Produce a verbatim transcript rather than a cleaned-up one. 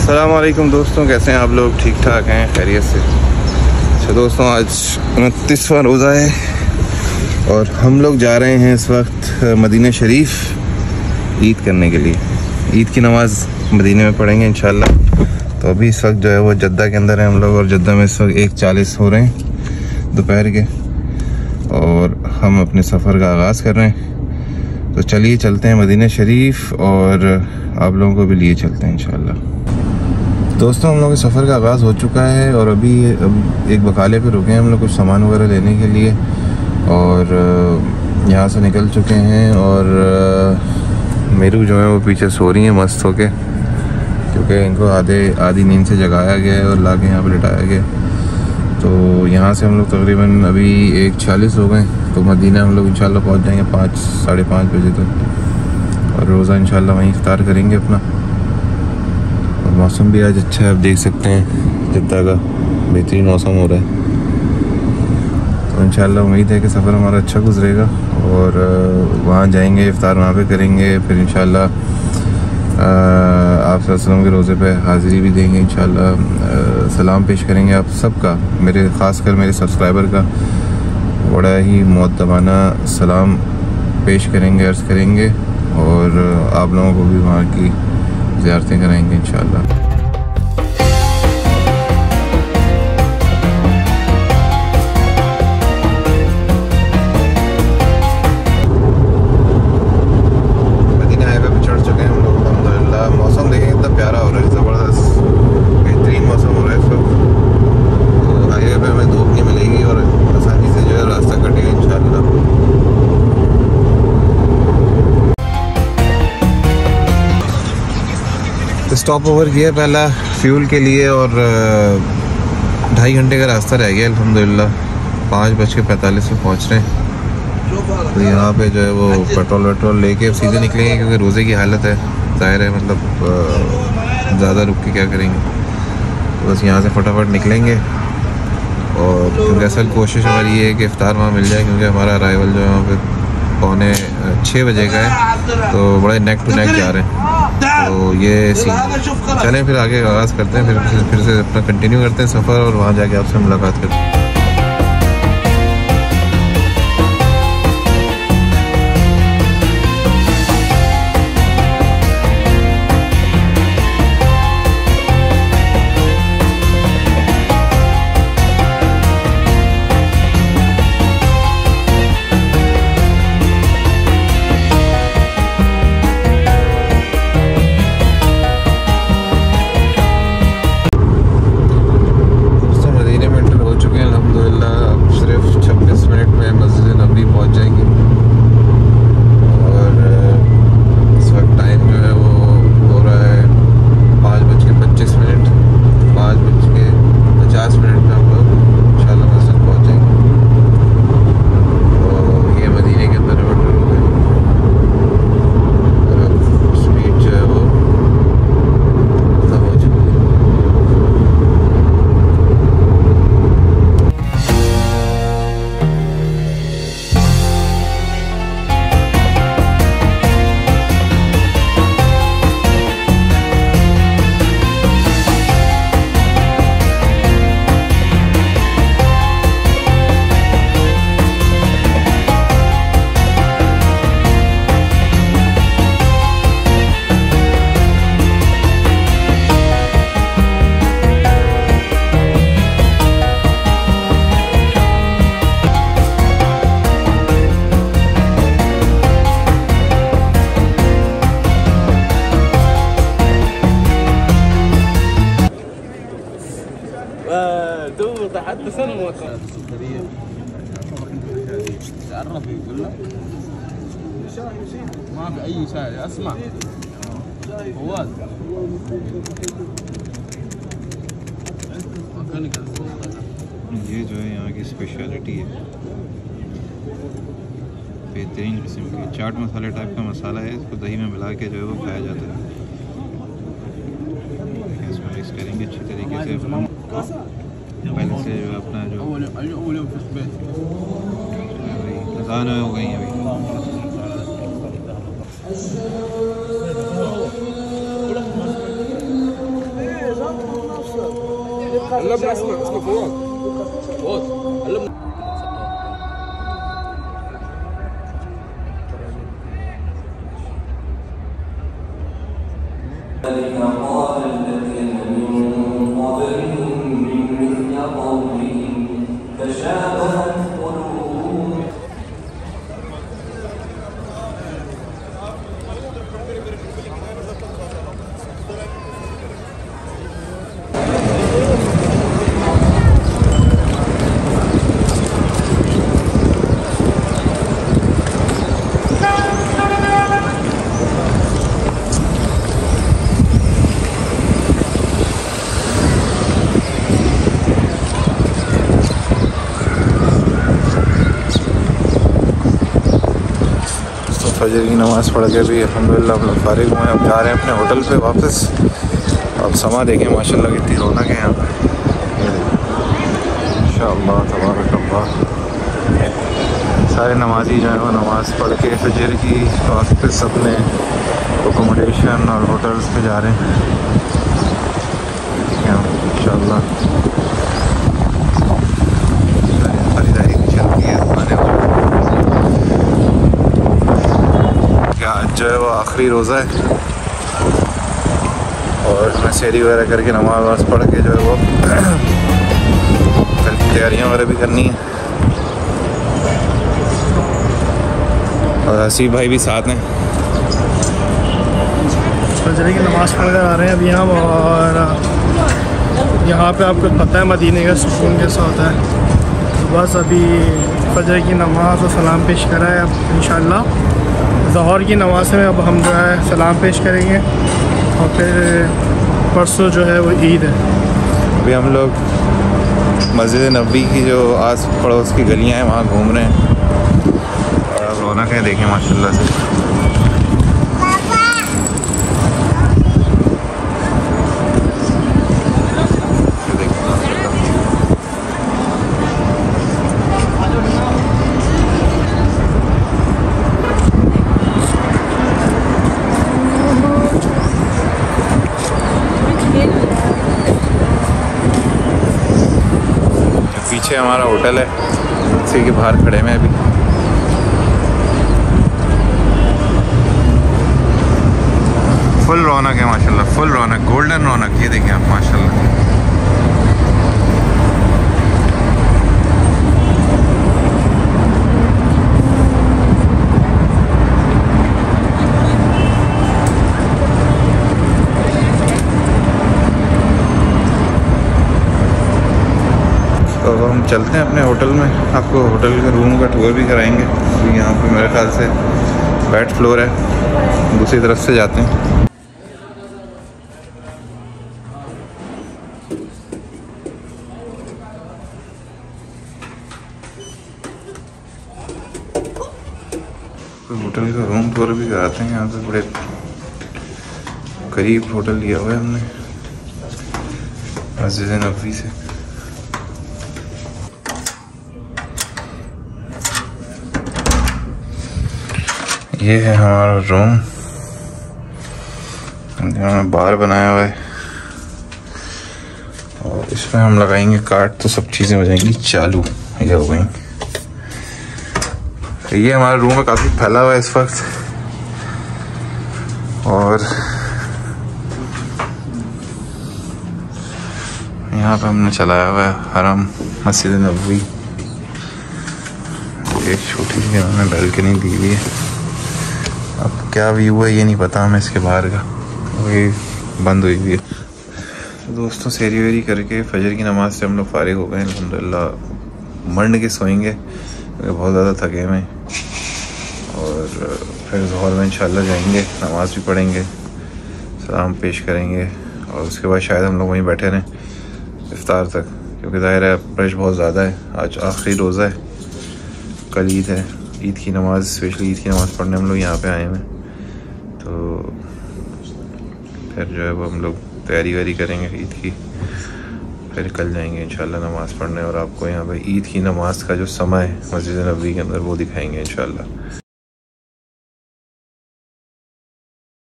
अस्सलाम वालेकुम दोस्तों, कैसे हैं आप लोग? ठीक ठाक हैं, खैरियत से? अच्छा दोस्तों, आज उनतीसवां रोज़ा है और हम लोग जा रहे हैं इस वक्त मदीना शरीफ ईद करने के लिए। ईद की नमाज़ मदीने में पढ़ेंगे इंशाल्लाह। तो अभी इस वक्त जो है वो जद्दा के अंदर हैं हम लोग और जद्दा में इस वक्त एक चालीस हो रहे हैं दोपहर के और हम अपने सफ़र का आगाज़ कर रहे हैं। तो चलिए चलते हैं मदीना शरीफ और आप लोगों को भी लिए चलते हैं इंशाल्लाह। दोस्तों, हम लोग के सफ़र का आगाज़ हो चुका है और अभी अब एक बकाले पे रुके हैं हम लोग कुछ सामान वगैरह लेने के लिए और यहाँ से निकल चुके हैं। और मेरू जो है वो पीछे सो रही हैं मस्त होके, क्योंकि इनको आधे आधी नींद से जगाया गया है और ला के यहाँ पर लिटाया गया। तो यहाँ से हम लोग तकरीबन अभी एक छियालीस हो गए, तो मदीना हम लोग इंशाल्लाह पहुँच जाएंगे पाँच साढ़े पाँच बजे तक और रोज़ा इंशाल्लाह वहीं इफ्तार करेंगे अपना। और मौसम भी आज अच्छा है, आप देख सकते हैं जद्दा का बेहतरीन मौसम हो रहा है। तो इंशाल्लाह उम्मीद है कि सफ़र हमारा अच्छा गुजरेगा और वहाँ जाएंगे, इफ्तार वहाँ पे करेंगे, फिर इंशाल्लाह आप सल्लल्लाहु अलैहि वसल्लम के रोज़े पे हाज़िरी भी देंगे इंशाल्लाह। सलाम पेश करेंगे आप सबका, मेरे ख़ासकर मेरे सब्सक्राइबर का बड़ा ही मुअद्दबाना सलाम पेश करेंगे, अर्ज़ करेंगे और आप लोगों को भी वहाँ की ज़ियारतें कराएंगे इंशाल्लाह। स्टॉप ओवर किया पहला फ्यूल के लिए और ढाई घंटे का रास्ता रह गया अल्हम्दुलिल्लाह। पाँच बज के पैंतालीस में पहुँच रहे हैं। तो यहाँ पे जो है वो पेट्रोल वेट्रोल लेके सीधे निकलेंगे, क्योंकि रोज़े की हालत है, ज़ाहिर है मतलब ज़्यादा रुक के क्या करेंगे। तो बस यहाँ से फटाफट निकलेंगे और क्योंकि असल कोशिश हमारी ये है कि इफ्तार वहाँ मिल जाए, क्योंकि हमारा अराइवल जो है वहाँ पे पौने छः बजे का है, तो बड़े नेक टू नेक जा रहे हैं। तो ये सीन, चलें फिर आगे आगाज़ करते हैं, फिर फिर से अपना कंटिन्यू करते हैं सफ़र और वहाँ जाके आपसे मुलाकात करते हैं। حتى سنة السكرية تعرف يقول لك ما في أي شاي. أسمع فواز ये जो है यहाँ की स्पेशलिटी है, बेहतरीन किस्म की चाट मसाले टाइप का मसाला है। इसको दही में मिला के जो है वो खाया जाता है। इसमें मिक्स करेंगे अच्छी तरीके से। पहले से जो अपना जो अज़ान हो गई अभी। फजर की नमाज़ पढ़ के भी अल्हम्दुलिल्लाह हम लोग फारिग हुए हैं। अब जा रहे हैं अपने होटल पे वापस। अब समा देखें माशाल्लाह कितनी रौनक है यहाँ पे। इंशाअल्लाह तबारक अल्लाह सारे नमाजी जो है वो नमाज़ पढ़ के फजर की वापस अपने अकोमोडेशन और होटल्स पे जा रहे हैं इंशाअल्लाह। खरीदारी चल रही है दुकानें। आज जो है वो आखिरी रोज़ा है और मैं सहरी वगैरह करके नमाज वमाज पढ़ के जो है वो कल की तैयारियाँ वगैरह भी करनी है। और हसीब भाई भी साथ हैं। फजर की नमाज़ पढ़ कर आ रहे हैं अभी हम। और यहाँ पे आपको पता है मदीने का सुकून कैसा होता है। तो बस अभी फजर की नमाज़ और सलाम पेश करा है। अब इंशाअल्लाह ज़ोहर की नमाज़ में अब हम जो है सलाम पेश करेंगे और फिर परसों जो है वो ईद है। अभी हम लोग मस्जिद नबी की जो आस पड़ोस की गलियां हैं वहाँ घूम रहे हैं और अब रौनक है देखें माशाल्लाह से। पीछे हमारा होटल है, इसी के बाहर खड़े में अभी। फुल रौनक है माशाल्लाह, फुल रौनक, गोल्डन रौनक। ये देखिए आप माशाल्लाह। तो अब हम चलते हैं अपने होटल में। आपको होटल के रूम का टूर भी कराएंगे। तो यहाँ पे मेरे ख्याल से बेड फ्लोर है, दूसरी तरफ से जाते हैं। तो होटल का रूम टूर भी कराते हैं। यहाँ पे बड़े करीब होटल लिया हुआ है हमने मस्जिद नबवी से। ये है हमारा रूम, हमने बार बनाया हुआ है और इसमें हम लगाएंगे कार्ड तो सब चीज़ें हो जाएंगी चालू। ये हो गई। ये हमारा रूम है, काफ़ी फैला हुआ है इस वक्त। और यहाँ पे हमने चलाया हुआ है हरम मस्जिद नबवी। एक छोटी सी हमने बैल्कनी दी हुई है। अब क्या व्यू है ये नहीं पता हमें इसके बाहर का, ये बंद हुई हुई है। तो दोस्तों सेरी वेरी करके फजर की नमाज से हम लोग फारिग हो गए अल्हम्दुलिल्लाह। मंड के सोएंगे क्योंकि बहुत ज़्यादा थके हुए। और फिर ज़ोहर में इंशाल्लाह जाएंगे, नमाज़ भी पढ़ेंगे, सलाम पेश करेंगे और उसके बाद शायद हम लोग वहीं बैठे रहें इफ्तार तक, क्योंकि ज़ाहिर है रश बहुत ज़्यादा है। आज आखिरी रोज़ा है, कल ईद है। ईद की नमाज़, स्पेशली ईद की नमाज़ पढ़ने हम लोग यहाँ पे आए हुए हैं। तो फिर जो है वो हम लोग तैयारी वारी करेंगे ईद की, फिर कल जाएंगे इंशाल्लाह नमाज़ पढ़ने और आपको यहाँ पे ईद की नमाज़ का जो समय है मस्जिद नबवी के अंदर वो दिखाएंगे इंशाल्लाह।